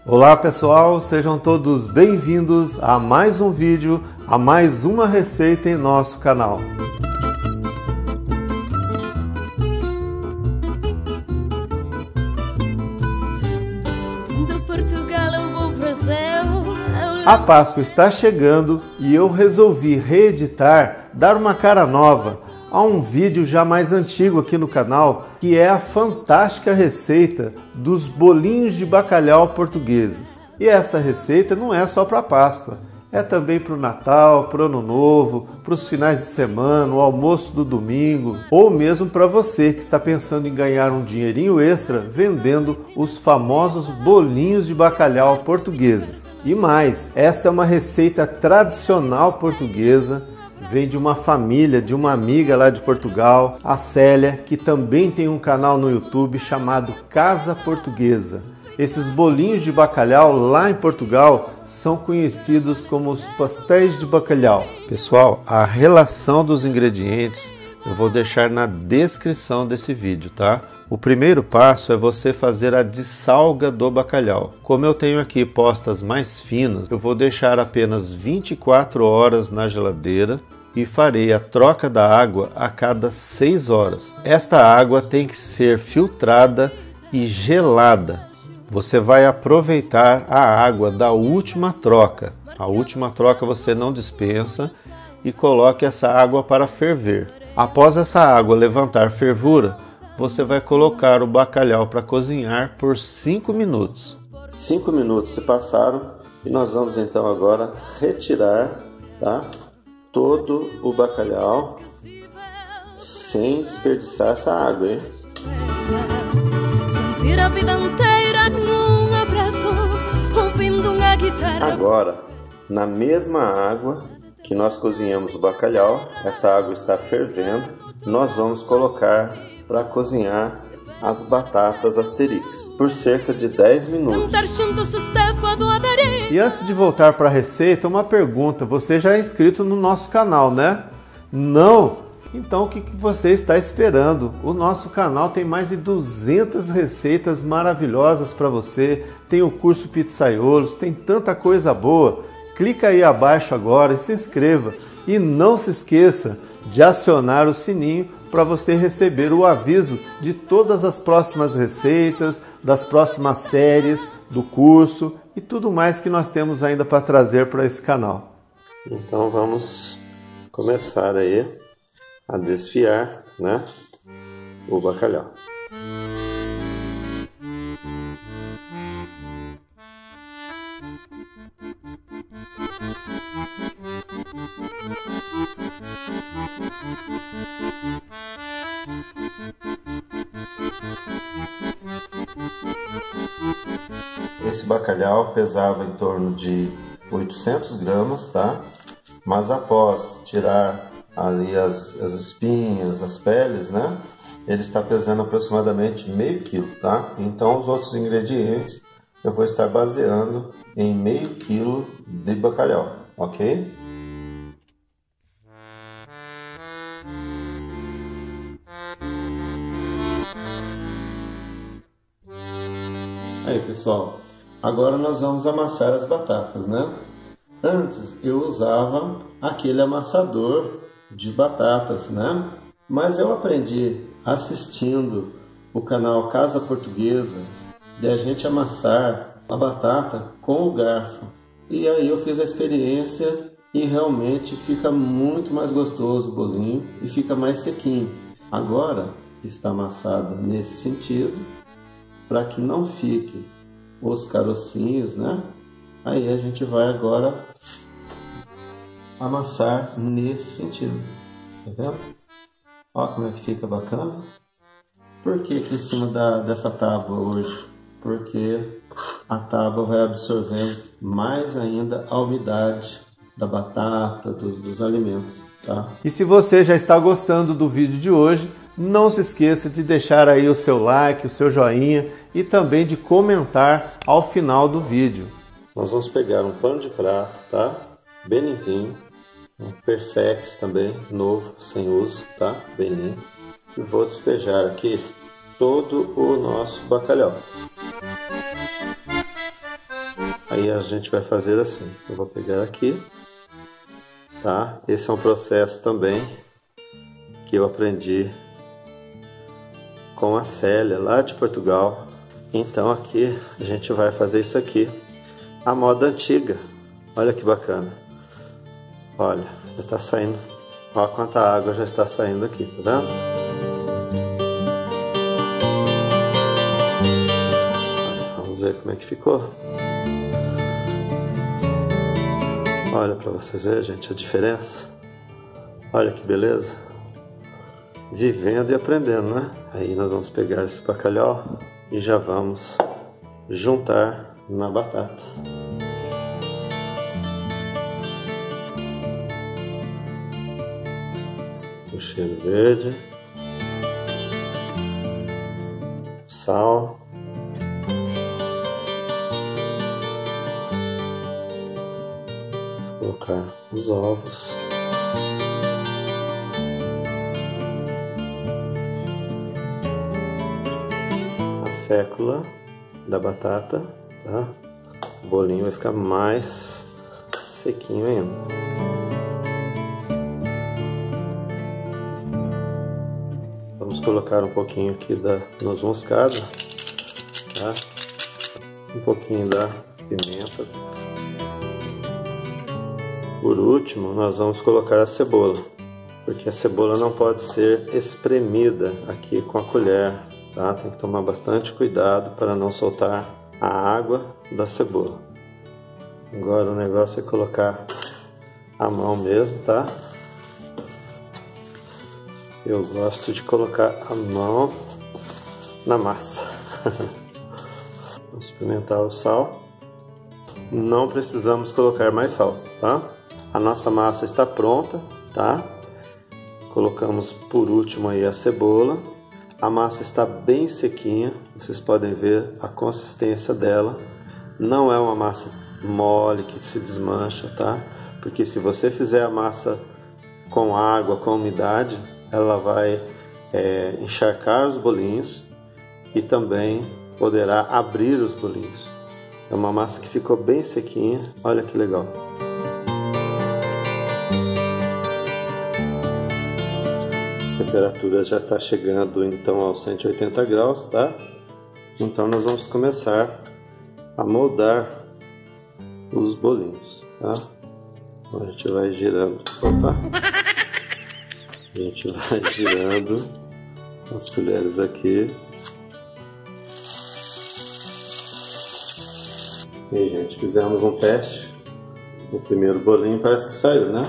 Olá pessoal, sejam todos bem-vindos a mais um vídeo, a mais uma receita em nosso canal. A Páscoa está chegando e eu resolvi reeditar, dar uma cara nova a um vídeo já mais antigo aqui no canal, que é a fantástica receita dos bolinhos de bacalhau portugueses. E esta receita não é só para a Páscoa, é também para o Natal, para o Ano Novo, para os finais de semana, o almoço do domingo, ou mesmo para você que está pensando em ganhar um dinheirinho extra vendendo os famosos bolinhos de bacalhau portugueses. E mais, esta é uma receita tradicional portuguesa, vem de uma família, de uma amiga lá de Portugal, a Célia, que também tem um canal no YouTube chamado Casa Portuguesa. Esses bolinhos de bacalhau lá em Portugal são conhecidos como os pastéis de bacalhau. Pessoal, a relação dos ingredientes eu vou deixar na descrição desse vídeo, tá? O primeiro passo é você fazer a dessalga do bacalhau. Como eu tenho aqui postas mais finas, eu vou deixar apenas 24 horas na geladeira e farei a troca da água a cada 6 horas. Esta água tem que ser filtrada e gelada. Você vai aproveitar a água da última troca. A última troca você não dispensa e coloque essa água para ferver. Após essa água levantar fervura, você vai colocar o bacalhau para cozinhar por 5 minutos. 5 minutos se passaram e nós vamos então agora retirar, tá, todo o bacalhau sem desperdiçar essa água, hein? Agora, na mesma água que nós cozinhamos o bacalhau, essa água está fervendo, nós vamos colocar para cozinhar as batatas Asterix por cerca de 10 minutos. E antes de voltar para a receita, uma pergunta: você já é inscrito no nosso canal, né? Não? Então o que você está esperando? O nosso canal tem mais de 200 receitas maravilhosas para você, tem o curso Pizzaiolos, tem tanta coisa boa. Clica aí abaixo agora e se inscreva. E não se esqueça de acionar o sininho para você receber o aviso de todas as próximas receitas, das próximas séries, do curso e tudo mais que nós temos ainda para trazer para esse canal. Então vamos começar aí a desfiar, né, o bacalhau. Esse bacalhau pesava em torno de 800 gramas, tá? Mas após tirar ali as espinhas, as peles, né? Ele está pesando aproximadamente meio quilo, tá? Então os outros ingredientes eu vou estar baseando em meio quilo de bacalhau, ok? Aí pessoal, agora nós vamos amassar as batatas, né? Antes eu usava aquele amassador de batatas, né? Mas eu aprendi assistindo o canal Casa Portuguesa de a gente amassar a batata com o garfo. E aí eu fiz a experiência e realmente fica muito mais gostoso o bolinho e fica mais sequinho. Agora está amassado nesse sentido, para que não fique os carocinhos, né? Aí a gente vai agora amassar nesse sentido, tá vendo? Olha como é que fica bacana. Por que aqui em cima dessa tábua hoje? Porque a tábua vai absorvendo mais ainda a umidade da batata, dos alimentos, tá? E se você já está gostando do vídeo de hoje, não se esqueça de deixar aí o seu like, o seu joinha e também de comentar ao final do vídeo. Nós vamos pegar um pano de prato, tá? Bem limpinho, um Perfex também, novo, sem uso, tá? Bem limpo. E vou despejar aqui todo o nosso bacalhau. Aí a gente vai fazer assim. Eu vou pegar aqui, tá? Esse é um processo também que eu aprendi com a Célia lá de Portugal. Então aqui a gente vai fazer isso aqui, a moda antiga. Olha que bacana. Olha, já está saindo. Olha quanta água já está saindo aqui, tá vendo? Vamos ver como é que ficou. Olha para vocês verem, gente, a diferença. Olha que beleza. Vivendo e aprendendo, né? Aí nós vamos pegar esse bacalhau e já vamos juntar na batata. O cheiro verde, sal, vamos colocar os ovos, a fécula da batata, tá? O bolinho vai ficar mais sequinho ainda. Vamos colocar um pouquinho aqui da noz moscada, tá? Um pouquinho da pimenta. Por último, nós vamos colocar a cebola, porque a cebola não pode ser espremida aqui com a colher, tá? Tem que tomar bastante cuidado para não soltar a água da cebola. Agora o negócio é colocar a mão mesmo, tá? Eu gosto de colocar a mão na massa. Vamos experimentar o sal. Não precisamos colocar mais sal, tá? A nossa massa está pronta, tá? Colocamos por último aí a cebola. A massa está bem sequinha, vocês podem ver a consistência dela. Não é uma massa mole que se desmancha, tá? Porque se você fizer a massa com água, com umidade, ela vai encharcar os bolinhos e também poderá abrir os bolinhos. É uma massa que ficou bem sequinha, olha que legal. A temperatura já está chegando então aos 180 graus, tá? Então nós vamos começar a moldar os bolinhos, tá? Então a gente vai girando. Opa! A gente vai girando as colheres aqui. E aí, gente, fizemos um teste. O primeiro bolinho parece que saiu, né?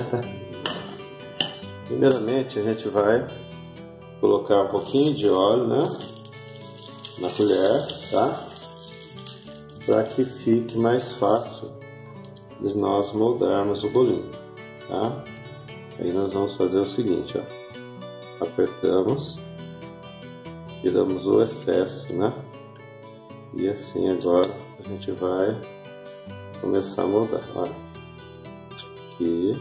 Primeiramente a gente vai colocar um pouquinho de óleo, né, na colher, tá? Para que fique mais fácil de nós moldarmos o bolinho, tá? Aí nós vamos fazer o seguinte, ó. Apertamos, tiramos o excesso, né? E assim agora a gente vai começar a moldar, olha. Aqui.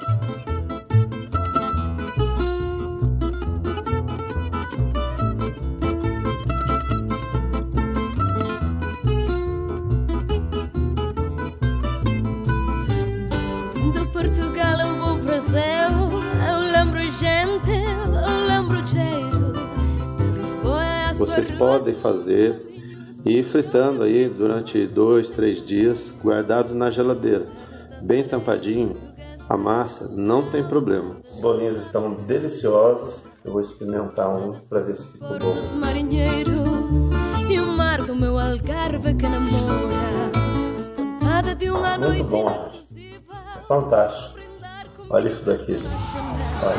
De Portugal eu vou Brasil, eu lembro gente, eu lembro cheiro. De Lisboa a Vocês podem fazer e ir fritando aí durante 2, 3 dias, guardado na geladeira, bem tampadinho. A massa não tem problema. Os bolinhos estão deliciosos. Eu vou experimentar um para ver se ficou bom. Dos marinheiros e o mar do meu Algarve que namora. Vontade de uma Muito noite bom. inesquecível. Fantástico. Olha isso daqui, gente. Olha.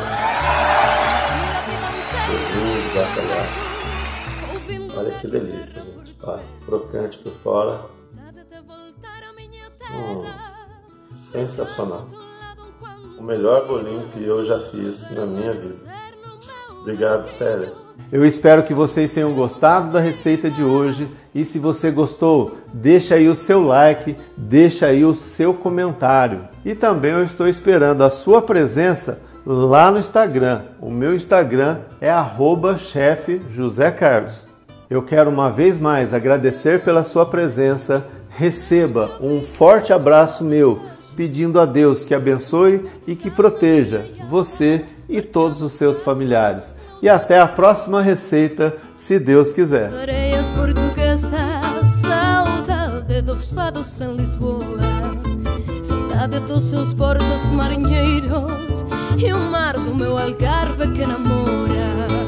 Olha que delícia, gente. Olha, crocante por fora. Sensacional. O melhor bolinho que eu já fiz na minha vida. Obrigado, Célia. Eu espero que vocês tenham gostado da receita de hoje. E se você gostou, deixa aí o seu like, deixa aí o seu comentário. E também eu estou esperando a sua presença lá no Instagram. O meu Instagram é @chef José Carlos. Eu quero uma vez mais agradecer pela sua presença, receba um forte abraço meu, pedindo a Deus que abençoe e que proteja você e todos os seus familiares. E até a próxima receita, se Deus quiser. Areias portuguesas, saudade dos fados em Lisboa, saudade dos seus portos marinheiros e o mar do meu Algarve que namora.